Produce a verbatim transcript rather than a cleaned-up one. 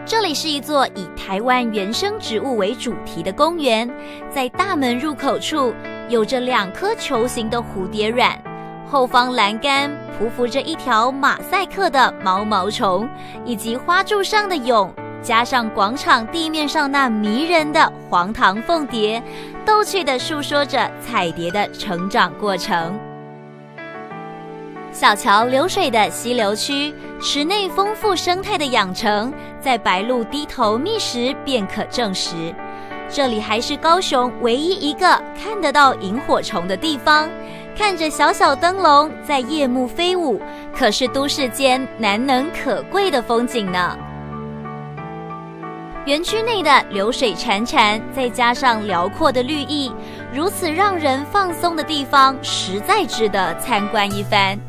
这里是一座以台湾原生植物为主题的公园，在大门入口处有着两颗球形的蝴蝶卵，后方栏杆匍匐着一条马赛克的毛毛虫，以及花柱上的蛹，加上广场地面上那迷人的黄糖凤蝶，逗趣地述说着彩蝶的成长过程。小桥流水的溪流区，池内丰富生态的养成，在白鹭低头觅食便可证实。这里还是高雄唯一一个看得到萤火虫的地方，看着小小灯笼在夜幕飞舞，可是都市间难能可贵的风景呢。园区内的流水潺潺，再加上辽阔的绿意，如此让人放松的地方，实在值得参观一番。